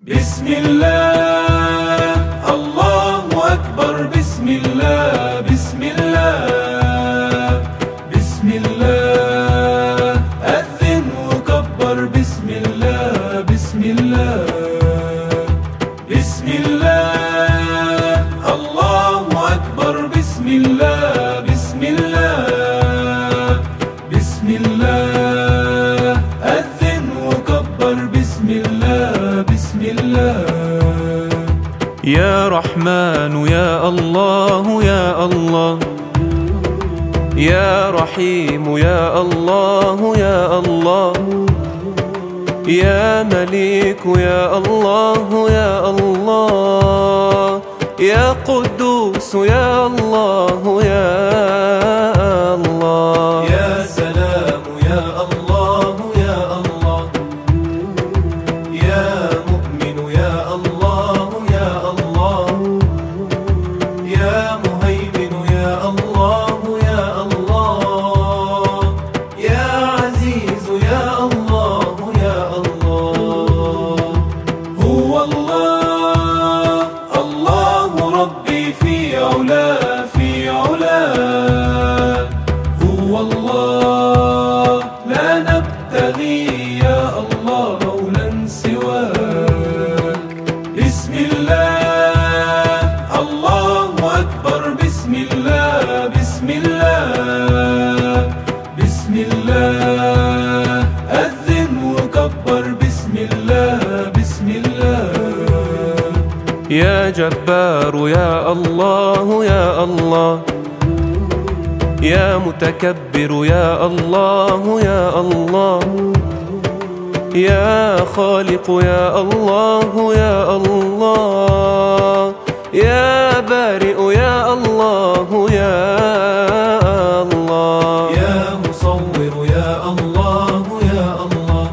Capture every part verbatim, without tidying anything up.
بسم الله الله أكبر. بسم الله بسم الله بسم الله أذن وكبر. بسم الله بسم الله بسم الله الله أكبر. بسم الله بسم الله بسم الله أذن وكبر. بسم الله بسم الله. يا رحمن يا الله يا الله، يا رحيم يا الله يا الله، يا مليك يا الله يا الله، يا قدوس يا الله يا الله، يا سلام يا الله يا الله، يا مؤمن يا الله يا الله، يا مهيمن يا الله يا الله، يا عزيز يا الله يا الله. هو الله الله ربي في علاه في علاه، هو الله لا نبتغي يا الله مولا سواه. بسم الله الله أكبر. بسم الله بسم الله بسم الله أذن وكبر. بسم الله بسم الله. يا جبار يا الله يا الله، يا متكبر يا الله يا الله، يا خالق يا الله يا الله، يا بارئ يا الله يا الله، يا مصور يا الله يا الله،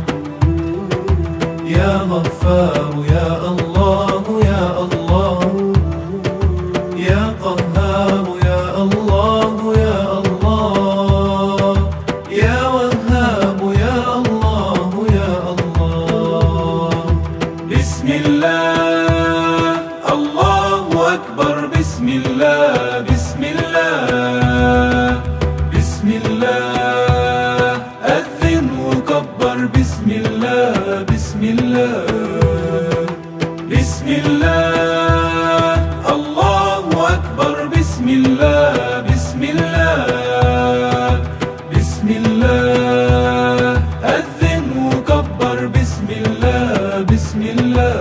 يا غفار يا الله يا الله، يا قهار يا الله يا الله، يا وهاب يا الله يا الله. بسم الله الله أكبر. بسم الله بسم الله بسم الله أذن وكبر. بسم الله بسم الله بسم الله الله أكبر. بسم الله بسم الله بسم الله أذن وكبر. بسم الله بسم الله.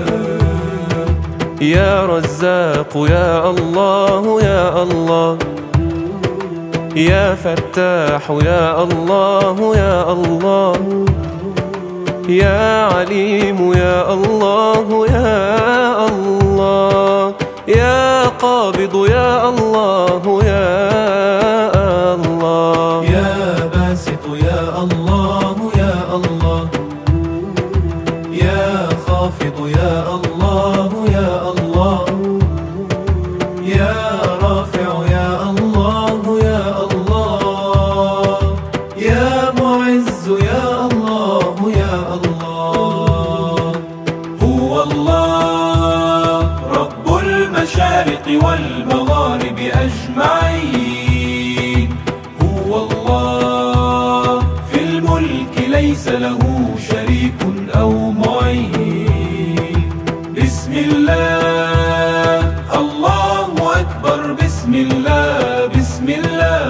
يا رزاق يا الله يا الله، يا فتاح يا الله يا الله، يا عليم يا الله يا الله، يا قابض يا الله يا الله، يا باسط يا الله يا الله، يا خافض يا الله يا الله، يا رافع يا الله يا الله، يا معز يا الله يا الله. هو الله رب المشارق والمغارب أجمعين، هو الله في الملك ليس له شريك أو معين. بسم الله الله أكبر. بسم الله بسم الله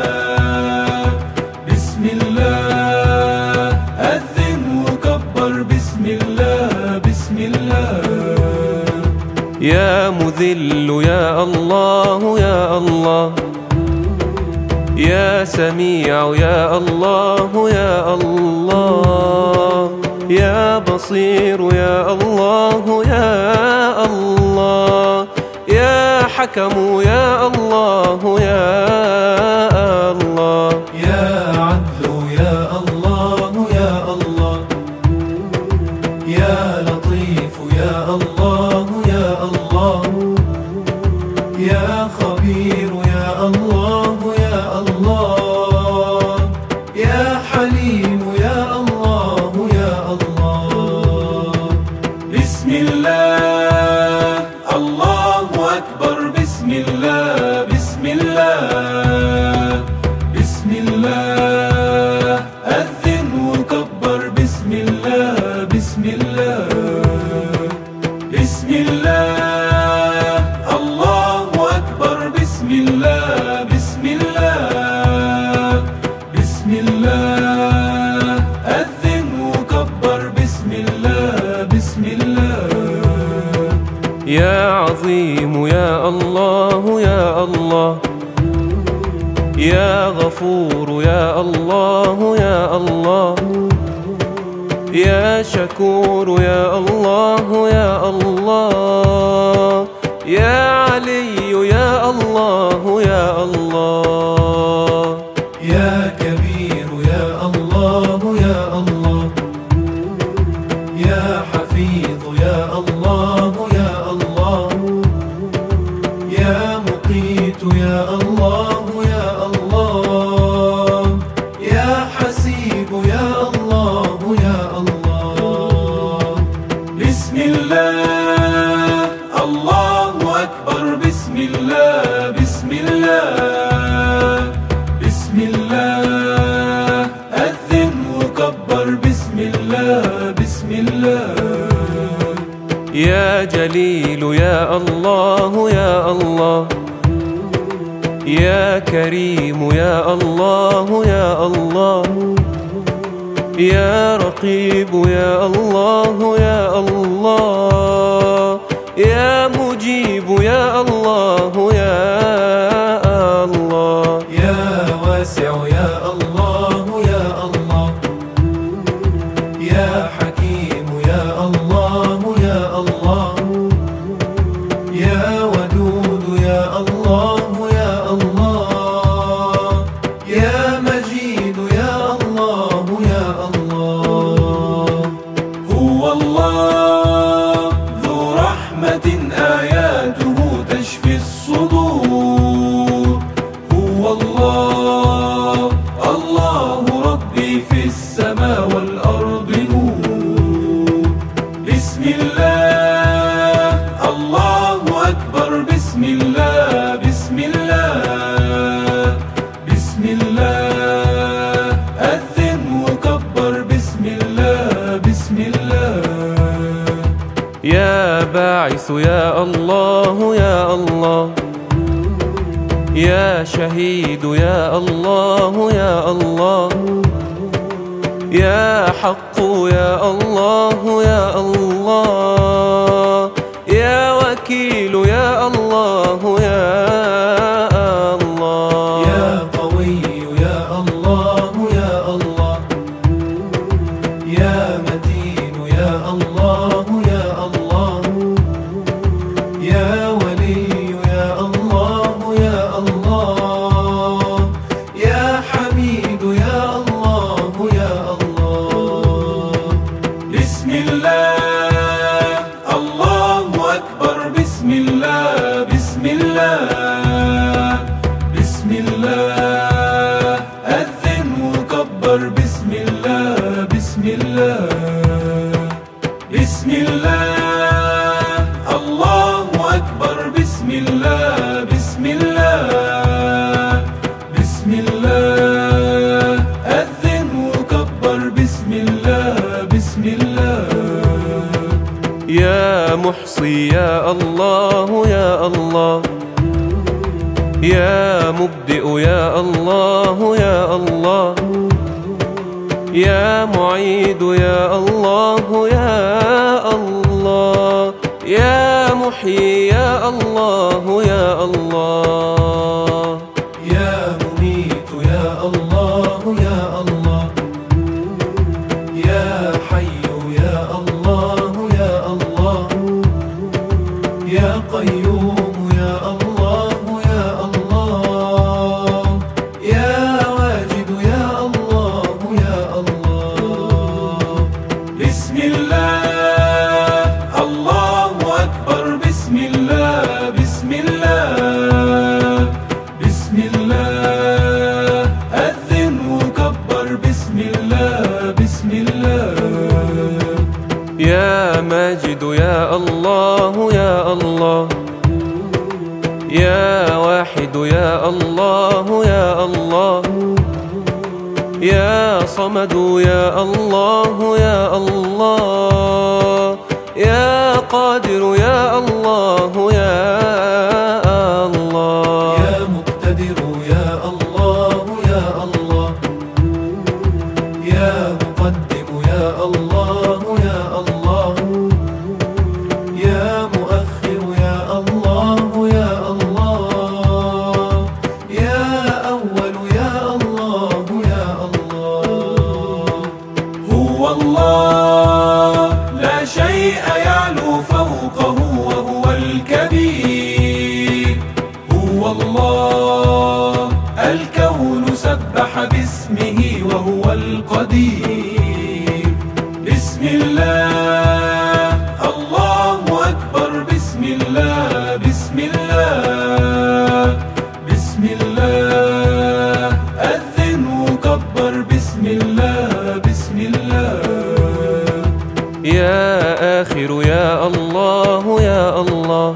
بسم الله أذن وكبر. بسم الله بسم الله. يا مذل يا الله يا الله، يا سميع يا الله يا الله، يا بصير يا الله يا الله، يا حكم يا الله يا الله، يا عدل يا الله يا الله، يا لطيف يا الله يا الله، يا خبير يا الله يا الله، يا حليم يا الله يا الله. بسم الله الله أكبر بسم الله بسم الله بسم الله أذن وكبر بسم الله بسم الله بسم الله الله أكبر بسم الله بسم الله بسم الله أذن وكبر بسم الله بسم الله يا عظيم يا الله يا الله يا غفور يا الله يا الله يا شكور يا الله يا الله يا علي يا الله يا الله يا كبير يا الله يا الله يا حفيظ يا الله يا الله يا مقيت يا الله يا الله يا حسيب يا الله يا الله بسم الله الله أكبر بسم الله بسم الله بسم الله أذن وكبر بسم الله بسم الله يا جليل يا الله يا الله يا كريم يا الله يا الله يا رقيب يا الله يا الله يا مجيب يا الله يا الله يا واسع يا الله يا الله يا حكيم يا الله يا الله يا ودود يا الله يا الله يا مجيد يا الله يا الله هو الله ذو رحمة آياته تشفي الصدور هو الله الله ربي في السماء والأرض نور بسم الله الله أكبر بسم الله بسم الله بسم الله أذن وكبر بسم الله بسم الله يا باعث يا الله يا الله يا شهيد يا الله يا الله يا حق يا الله يا الله يا وكيل يا الله يا الله يا قوي يا الله يا الله يا متين يا الله يا الله يا ولي يا الله يا الله يا حميد يا الله يا الله بسم الله الله أكبر بسم الله بسم الله بسم الله أذن وكبر بسم الله بسم الله بسم الله الله أكبر بسم الله بسم الله بسم الله أذن وكبر بسم الله بسم الله يا محصي يا الله يا الله يا مبدئ يا الله يا الله يا معيد يا الله يا الله يا محيي يا الله يا الله يا مميت يا الله يا الله يا حي يا الله يا الله يا قيوم يا الله يا الله يا واجد يا الله يا الله بسم الله الله أكبر بسم الله بسم الله بسم الله أذن وكبر بسم الله بسم الله يا ماجد يا الله يا الله. يا واحد يا الله يا الله. يا صمد يا الله يا الله. يا قادر يا الله يا الله. يا مقتدر يا الله يا الله. يا مقدم يا الله يا الله. يا مؤخر يا الله يا الله. يا أول يا الله يا الله. هو الله لا شيء يعلو فوقه وهو الكبير. هو الله الكون سبح باسمه وهو القدير. بسم الله الله أكبر. بسم الله بسم الله بسم الله أذن وكبر. بسم الله بسم الله. يا آخر يا الله يا الله.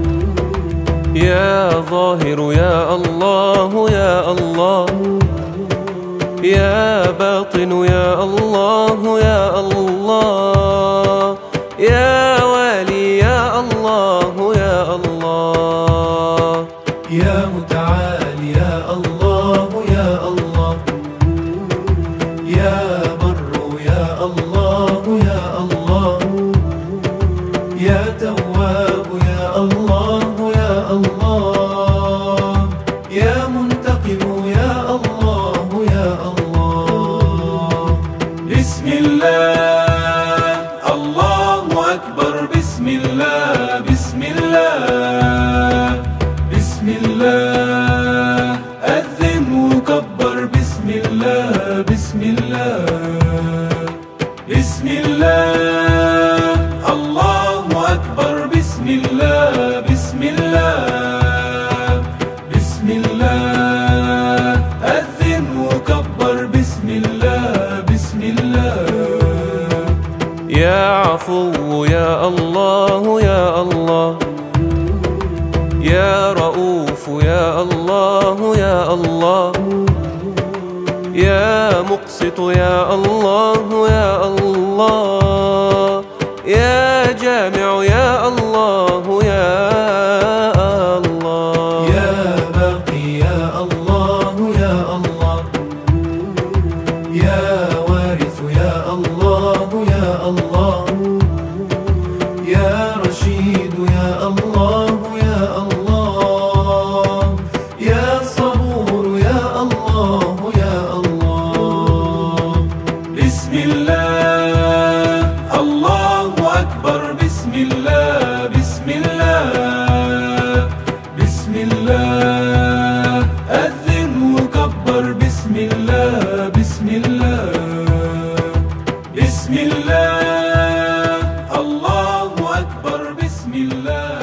يا ظاهر يا الله يا الله. يا باطن يا الله يا الله. يا والي يا الله يا الله. يا متعال يا الله يا الله. يا بر يا الله يا الله. يا تواب يا الله يا الله. يا منتقم يا الله يا الله. بسم الله الله أكبر. بسم الله بسم الله بسم الله أذن وكبر. بسم الله بسم الله بسم الله الله أكبر. بسم الله بسم الله بسم الله أذن وكبر. بسم الله بسم الله. يا عفو يا الله يا الله. يا رؤوف يا الله يا الله. يا مقسط يا الله يا الله. يا جامع يا الله يا الله. يا باقي يا الله يا الله. يا وارث يا الله يا الله. يا رشيد يا الله يا الله. يا صبور يا الله يا الله. بسم الله الله أكبر. بسم الله بسم الله بسم الله أذن وكبر. بسم الله بسم الله بسم الله الله أكبر. بسم الله